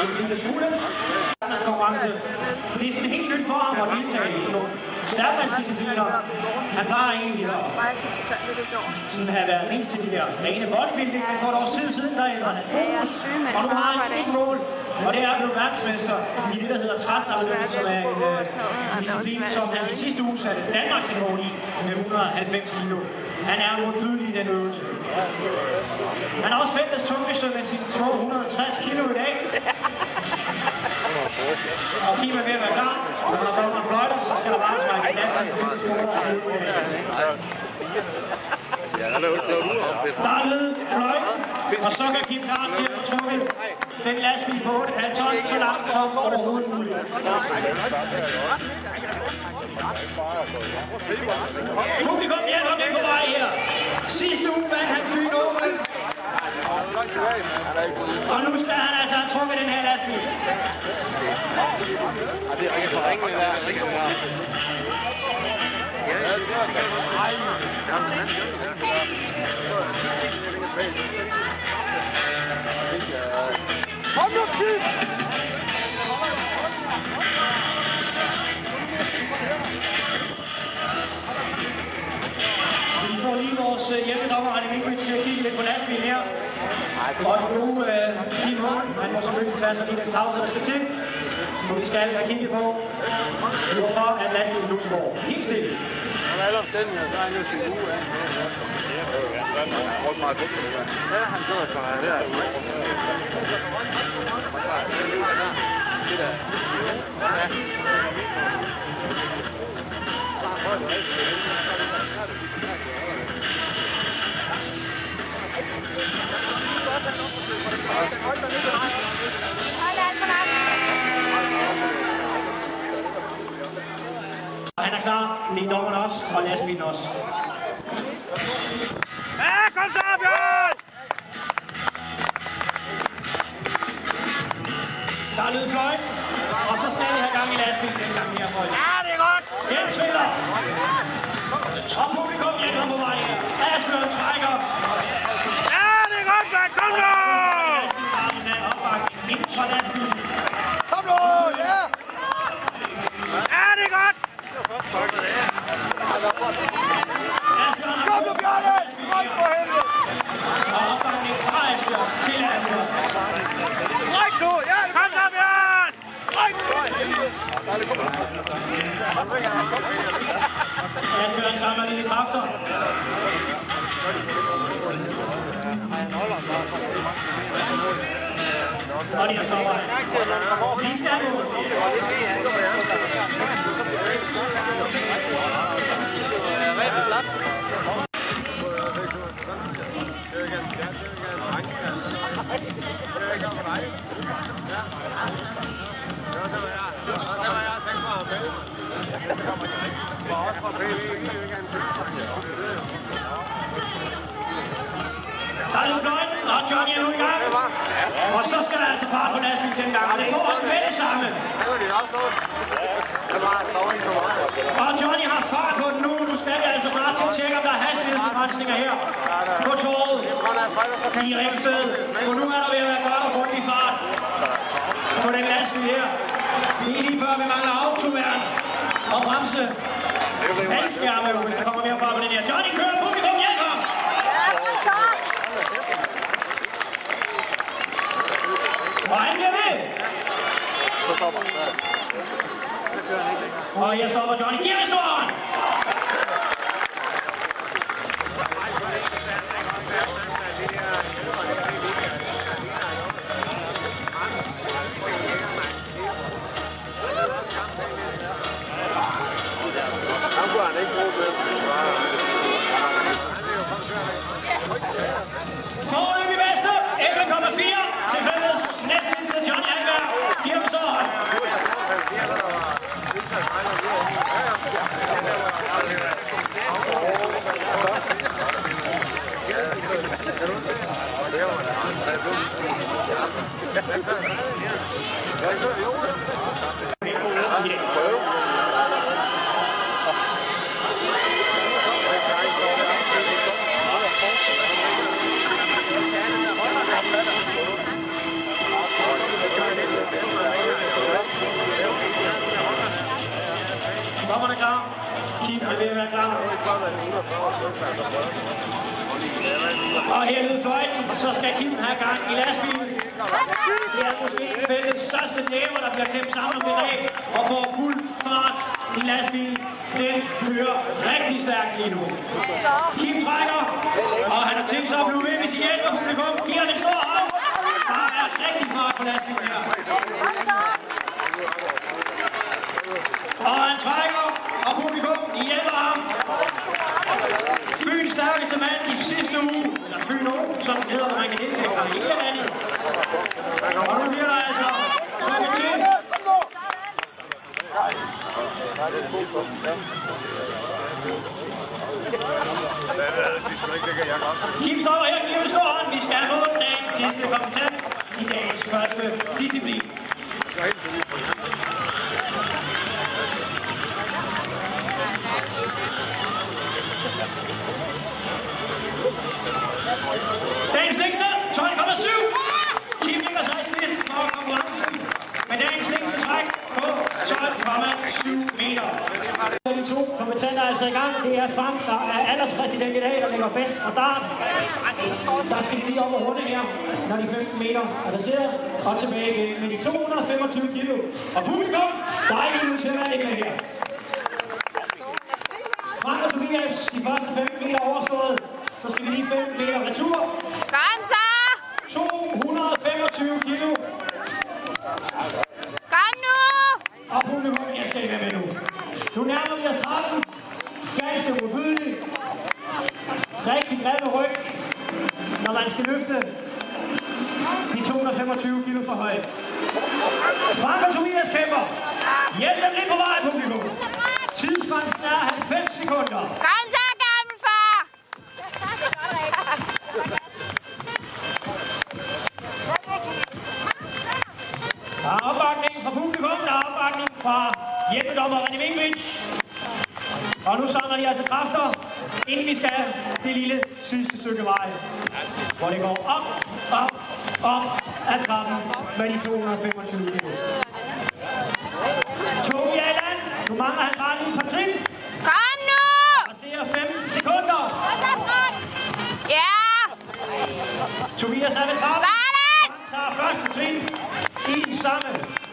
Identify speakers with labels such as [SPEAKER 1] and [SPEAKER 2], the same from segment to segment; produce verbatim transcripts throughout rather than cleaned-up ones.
[SPEAKER 1] en lille smule. Konkurrence. Det er sådan helt nyt for ham at deltage i sådan nogle stærkmandsdiscipliner. Han plejer egentlig at sådan have været mest til de der rene bodybuilding, men for et års tid siden, der ændrede han fokus, og nu har han et mål, og det er at blive verdensmester i det, der hedder træstaveløft, som er en uh, disciplin, som han i sidste uge satte Danmarks rekord i med et hundrede og halvfems kilo. Han er modbydelig i den øvelse. Han har også fælles tungeste med sine to hundrede og tres kilo i dag. Og Kim er ved at være klar. Når der kommer en fløjter, så skal der bare trække klassen til det store. Der er lød fløjten, og så kan Kim klar til at få trukket den lastbil på otte komma fem ton så langt som overhovedet muligt. Publikum hjælper det på vej her. Sidste uge vandt han Fyn Open. Og nu skal han altså have trukket den her lastbil.
[SPEAKER 2] Det er ikke for ringe, det der. Kom nu, Kim!
[SPEAKER 1] Vi får lige vores hjemmedommer, Arne Mikkelsen, til at kigge lidt på lastbilen her. Og nu, Kim Hånd, han må selvfølgelig tage sig lige den pause, der skal til. Så vi skal have kigget på, hvorfor at lastbilen nu står helt stille.
[SPEAKER 2] Og alle omstændigheder, så er han jo sin uge, ja. Han har brugt meget godt på det der. Ja, han sidder for det der. Det der. Ja.
[SPEAKER 1] Han er klar, lige dommeren også, og lastbilen også.
[SPEAKER 2] Ja, kom så, Bjørn!
[SPEAKER 1] Der er lyd fløjten, og så skal vi have gang i lastbilen den gang her, folk.
[SPEAKER 2] Ja, det er godt!
[SPEAKER 1] Den triller! Og publikum hjælper på vej her. Asbjørn trækker.
[SPEAKER 2] Ja, det er godt, Bjørn! Kom nu!
[SPEAKER 1] Lastbilen har en opbakning ind for lastbilen.
[SPEAKER 2] Kom nu! Ja! Ja, det er godt! Kom nu, Bjørn! Kom på helvede!
[SPEAKER 1] Og opbakning fra Asbjørn til Asbjørn.
[SPEAKER 2] Træk nu! Ja, kom så, Bjørn! Træk nu!
[SPEAKER 1] Asbjørn samler lidt kræfter. Og de har stopper. Vi skal have mål. Der er lidt fløjten, og Johnny er nu i gang. Og så skal der altså fart på lastbilen den gang, og det får han med det samme. Og Johnny har fart på den nu. Nu skal vi altså snart til at tjekke, om der er hastighedsbegrænsninger her på torvet i Ringsted. For nu er der ved at være godt og grundig fart på den lastbil her. Det er lige før vi mangler autoværn og bremse. Faldskærme, hvis der kommer mere fart på den her. Johnny kører, publikum hjælper ham! Og han bliver ved!
[SPEAKER 2] Så stopper han.
[SPEAKER 1] Og jeg stopper Johnny. Giv mig storen!
[SPEAKER 2] Han kunne han ikke bruge det.
[SPEAKER 1] Foreløbig bedste, elleve komma fire til fælles næstmindste Johnny Hagberg. Giv ham storen!
[SPEAKER 2] Ja.
[SPEAKER 1] ved at være klar. Og hernede i fløjten, så skal Kim have gang i lastbilen. Det er måske fældets største næver, der bliver klemt sammen om det dag, og får fuld fart i lastbilen. Den kører rigtig stærkt lige nu. Kim trækker, og han har tænkt sig at blive ved med sin hjælp, og publikum giver den stor hånd. Der er rigtig fart på lastbilen her. Og han trækker, og publikum hjælper ham. Fyns stærkeste mand i sidste uge, eller Fyn Å, som den hedder, hvor man kan deltage fra hele landet. Og nu bliver der altså trykket til. Kim stopper her, giver det stor hånd. Vi skal have nået dagens sidste kommentar i dagens første disciplin. Dagens længste, tolv komma syv. Kim ligger sig i spidsen for konkurrencen med dagens længste træk på tolv komma syv meter. De to kombattanter er altså i gang. Det er Frank, der er alderspræsident i dag, der ligger bedst fra start. Der skal de lige op og runde her, når de femten meter er passeret, og tilbage igen med de to hundrede og femogtyve kilo. Og publikum, der er ikke nu til at være ikke med her. Frank og Tobias, de første femten meter overstået. Så skal vi lige femten meter retur.
[SPEAKER 3] Kom så!
[SPEAKER 1] to hundrede og femogtyve kilo.
[SPEAKER 3] Kom nu!
[SPEAKER 1] Og publikum, jeg skal ikke være med nu. Nu nærmer vi os tretten. Ganske modbydeligt. Rigtig grimme ryg, når man skal løfte de to hundrede og femogtyve kilo for højt. Frank og Tobias kæmper. Hjælp dem lidt på vej, publikum. Tidsgrænsen er halvfems sekunder.
[SPEAKER 3] Kom så, gammel far!
[SPEAKER 1] Der er opbakning fra publikum, der er opbakning fra hjælpedommer René Vinkwitz. Og nu samler de altså kræfter, inden vi skal det lille sidste stykke vej, hvor det går op, op, op ad trappen med de to hundrede og femogtyve kilo. Tobi er i land. Nu mangler han bare lige et par trin.
[SPEAKER 3] Kom nu!
[SPEAKER 1] Og det er femten sekunder.
[SPEAKER 3] Og så Frank! Ja!
[SPEAKER 1] Tobias er ved trappen.
[SPEAKER 3] Sådan!
[SPEAKER 1] Han tager første trin i den samme.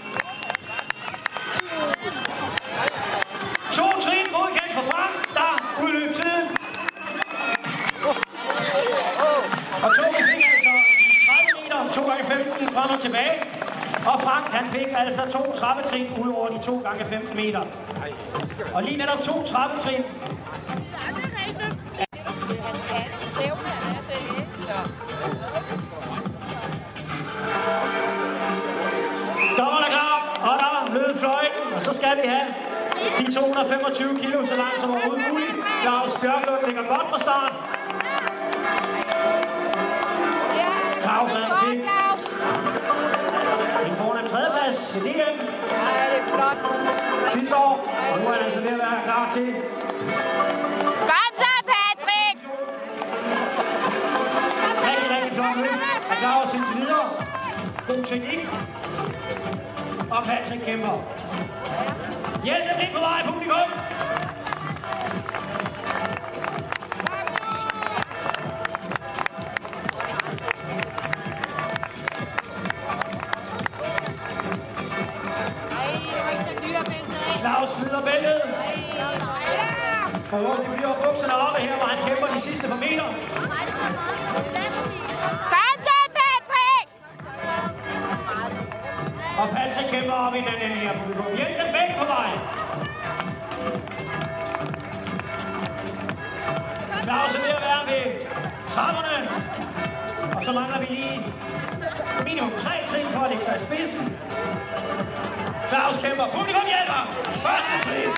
[SPEAKER 1] To trin godkendt for Frank, der udløb tiden. Og Tobi fik altså tredive meter, to gange femten frem og tilbage. Og Frank, han fik altså to trappetrin ud over de to gange femten meter. Og lige netop to trappetrin. Dommeren er klar, og der lød fløjten, og så skal vi have de to hundrede og femogtyve kilo så langt som overhovedet muligt. Claus Bjørklund ligger godt fra start. Claus er fik en fornem tredjeplads i D M.
[SPEAKER 3] Ja, det er flot.
[SPEAKER 1] Sidste år, og nu er han altså ved at være klar til.
[SPEAKER 3] Kom så, Patrick!
[SPEAKER 1] Rigtig, rigtig flot løb. Er Claus indtil videre. God teknik. Og Patrick kæmper. Hjælp dem ind på vej, publikum. Claus smider bæltet. Og hvor de bliver bukserne oppe her, hvor han kæmper de sidste par meter.
[SPEAKER 3] Kom så, Patrick!
[SPEAKER 1] Og Patrick kæmper op i den ende her, publikum. Hjælp dem begge på vej. Claus er ved at være ved trapperne. Og så mangler vi lige minimum tre trin for at lægge sig i spidsen. Claus kæmper. Publikum hjælper. Første trin.